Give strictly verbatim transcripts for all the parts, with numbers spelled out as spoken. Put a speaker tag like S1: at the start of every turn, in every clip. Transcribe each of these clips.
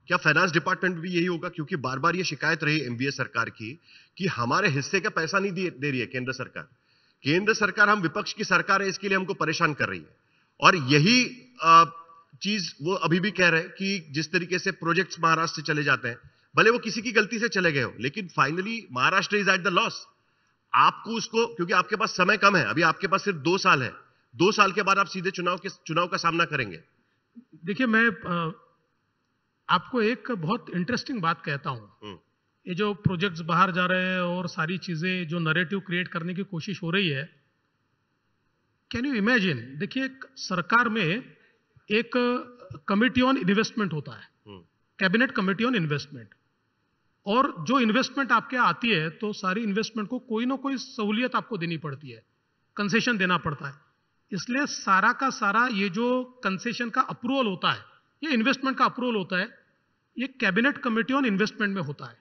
S1: क्या finance department में भी यही होगा? क्योंकि बार बार ये शिकायत रही एनडीए सरकार की कि हमारे हिस्से का पैसा नहीं दे, दे रही है केंद्र सरकार। केंद्र सरकार, हम विपक्ष की सरकार है, इसके लिए हमको परेशान कर रही है। और यही आ, चीज वो अभी भी कह रहे हैं कि जिस तरीके से प्रोजेक्ट्स महाराष्ट्र से चले जाते हैं, भले वो किसी की गलती से चले गए हो, लेकिन finally Maharashtra is at the loss. आपको उसको, क्योंकि आपके पास समय कम है, अभी आपके पास सिर्फ दो साल है, दो साल के बाद आप सीधे चुनाव के चुनाव का सामना करेंगे।
S2: देखिए, मैं आ, आपको एक बहुत इंटरेस्टिंग बात कहता हूं। ये जो प्रोजेक्ट्स बाहर जा रहे हैं और सारी चीजें जो नैरेटिव क्रिएट करने की कोशिश हो रही है, कैन यू इमेजिन, देखिए सरकार में एक कमिटी ऑन इन्वेस्टमेंट होता है, कैबिनेट कमिटी ऑन इन्वेस्टमेंट, और जो इन्वेस्टमेंट आपके आती है तो सारी इन्वेस्टमेंट को कोई ना कोई सहूलियत आपको देनी पड़ती है, कंसेशन देना पड़ता है। इसलिए सारा का सारा ये जो कंसेशन का अप्रूवल होता है, ये इन्वेस्टमेंट का अप्रूवल होता है, ये कैबिनेट कमिटी ऑन इन्वेस्टमेंट में होता है।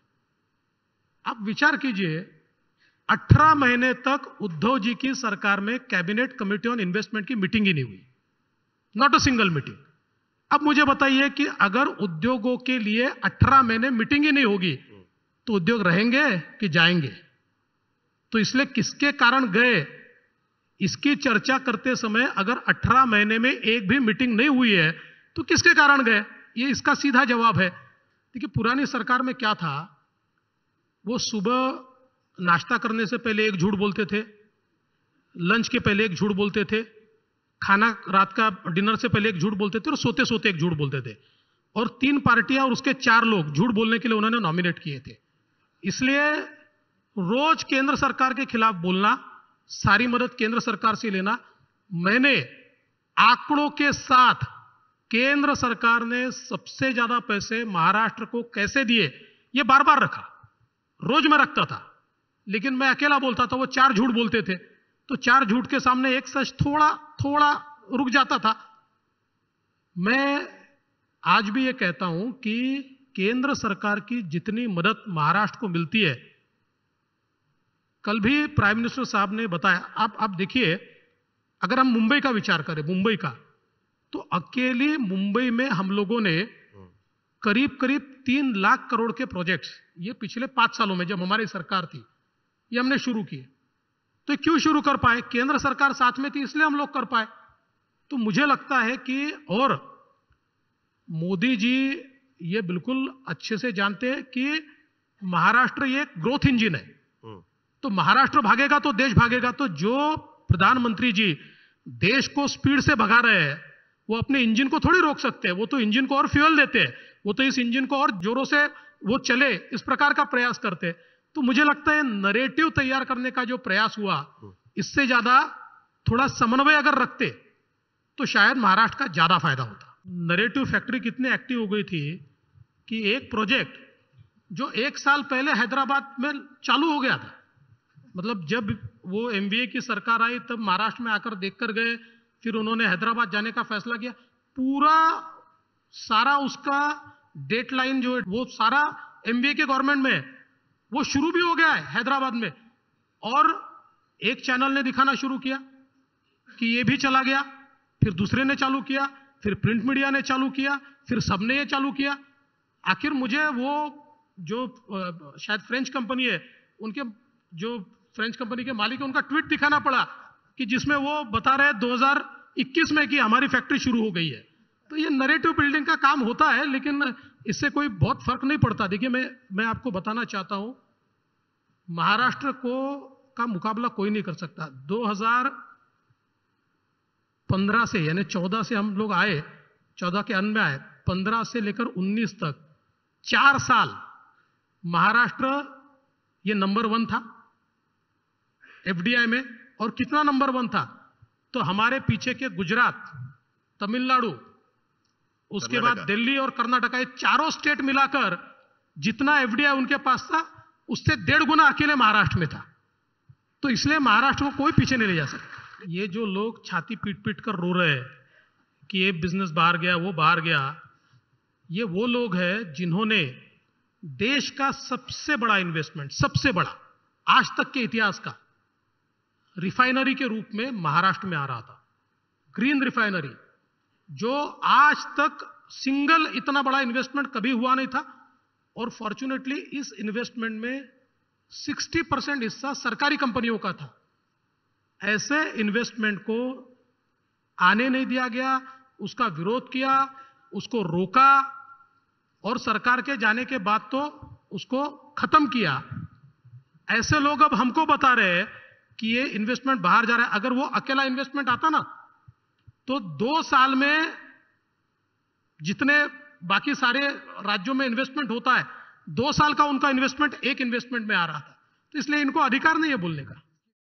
S2: आप विचार कीजिए, अठारह महीने तक उद्धव जी की सरकार में कैबिनेट कमिटी ऑन इन्वेस्टमेंट की मीटिंग ही नहीं हुई, नॉट अ सिंगल मीटिंग। अब मुझे बताइए कि अगर उद्योगों के लिए अठारह महीने मीटिंग ही नहीं होगी तो उद्योग रहेंगे कि जाएंगे? तो इसलिए किसके कारण गए, इसकी चर्चा करते समय अगर अठारह महीने में एक भी मीटिंग नहीं हुई है तो किसके कारण गए, ये इसका सीधा जवाब है। देखिए, पुरानी सरकार में क्या था, वो सुबह नाश्ता करने से पहले एक झूठ बोलते थे, लंच के पहले एक झूठ बोलते थे, खाना रात का डिनर से पहले एक झूठ बोलते थे, और सोते सोते एक झूठ बोलते थे। और तीन पार्टियां और उसके चार लोग झूठ बोलने के लिए उन्होंने नॉमिनेट किए थे। इसलिए रोज केंद्र सरकार के खिलाफ बोलना, सारी मदद केंद्र सरकार से लेना। मैंने आंकड़ों के साथ केंद्र सरकार ने सबसे ज्यादा पैसे महाराष्ट्र को कैसे दिए ये बार बार रखा, रोज मैं रखता था, लेकिन मैं अकेला बोलता था, वो चार झूठ बोलते थे, तो चार झूठ के सामने एक सच थोड़ा थोड़ा रुक जाता था। मैं आज भी ये कहता हूं कि केंद्र सरकार की जितनी मदद महाराष्ट्र को मिलती है, कल भी प्राइम मिनिस्टर साहब ने बताया, आप आप देखिए, अगर हम मुंबई का विचार करें, मुंबई का, तो अकेली मुंबई में हम लोगों ने करीब करीब तीन लाख करोड़ के प्रोजेक्ट्स, ये पिछले पांच सालों में जब हमारी सरकार थी, ये हमने शुरू किए। तो क्यों शुरू कर पाए? केंद्र सरकार साथ में थी, इसलिए हम लोग कर पाए। तो मुझे लगता है कि, और मोदी जी ये बिल्कुल अच्छे से जानते हैं कि महाराष्ट्र ये ग्रोथ इंजन है, तो महाराष्ट्र भागेगा तो देश भागेगा। तो जो प्रधानमंत्री जी देश को स्पीड से भगा रहे हैं, वो अपने इंजन को थोड़ी रोक सकते हैं, वो तो इंजन को और फ्यूल देते हैं, वो तो इस इंजन को और जोरों से वो चले, इस प्रकार का प्रयास करते हैं। तो मुझे लगता है नरेटिव तैयार करने का जो प्रयास हुआ, इससे ज्यादा थोड़ा समन्वय अगर रखते तो शायद महाराष्ट्र का ज्यादा फायदा होता। नरेटिव फैक्ट्री कितनी एक्टिव हो गई थी कि एक प्रोजेक्ट जो एक साल पहले हैदराबाद में चालू हो गया था, मतलब जब वो एमवीए की सरकार आई तब महाराष्ट्र में आकर देखकर गए, फिर उन्होंने हैदराबाद जाने का फैसला किया, पूरा सारा उसका डेडलाइन जो है वो सारा एमवीए के गवर्नमेंट में, वो शुरू भी हो गया है हैदराबाद में। और एक चैनल ने दिखाना शुरू किया कि ये भी चला गया, फिर दूसरे ने चालू किया, फिर प्रिंट मीडिया ने चालू किया, फिर सबने ये चालू किया। आखिर मुझे वो जो शायद फ्रेंच कंपनी है, उनके जो फ्रेंच कंपनी के मालिक है, उनका ट्वीट दिखाना पड़ा कि जिसमें वो बता रहे दो हज़ार इक्कीस में कि हमारी फैक्ट्री शुरू हो गई है। तो ये नैरेटिव बिल्डिंग का काम होता है, लेकिन इससे कोई बहुत फर्क नहीं पड़ता। देखिए, मैं मैं आपको बताना चाहता हूं, महाराष्ट्र को का मुकाबला कोई नहीं कर सकता। दो हज़ार पंद्रह से, यानी चौदह से हम लोग आए, चौदह के अंत में आए, पंद्रह से लेकर उन्नीस तक चार साल महाराष्ट्र ये नंबर वन था एफडीआई में। और कितना नंबर वन था? तो हमारे पीछे के गुजरात, तमिलनाडु, उसके बाद दिल्ली और कर्नाटक, ये चारों स्टेट मिलाकर जितना एफडीआई उनके पास था, उससे डेढ़ गुना अकेले महाराष्ट्र में था। तो इसलिए महाराष्ट्र को कोई पीछे नहीं ले जा सकता। ये जो लोग छाती पीट पीट कर रो रहे हैं कि ये बिजनेस बाहर गया, वो बाहर गया, ये वो लोग हैं जिन्होंने देश का सबसे बड़ा इन्वेस्टमेंट, सबसे बड़ा आज तक के इतिहास का, रिफाइनरी के रूप में महाराष्ट्र में आ रहा था, ग्रीन रिफाइनरी, जो आज तक सिंगल इतना बड़ा इन्वेस्टमेंट कभी हुआ नहीं था, और फॉर्चुनेटली इस इन्वेस्टमेंट में साठ परसेंट हिस्सा सरकारी कंपनियों का था। ऐसे इन्वेस्टमेंट को आने नहीं दिया गया, उसका विरोध किया, उसको रोका, और सरकार के जाने के बाद तो उसको खत्म किया। ऐसे लोग अब हमको बता रहे हैं कि ये इन्वेस्टमेंट बाहर जा रहा है। अगर वो अकेला इन्वेस्टमेंट आता ना, तो दो साल में जितने बाकी सारे राज्यों में इन्वेस्टमेंट होता है, दो साल का उनका इन्वेस्टमेंट एक इन्वेस्टमेंट में आ रहा था। तो इसलिए इनको अधिकार नहीं है बोलने का।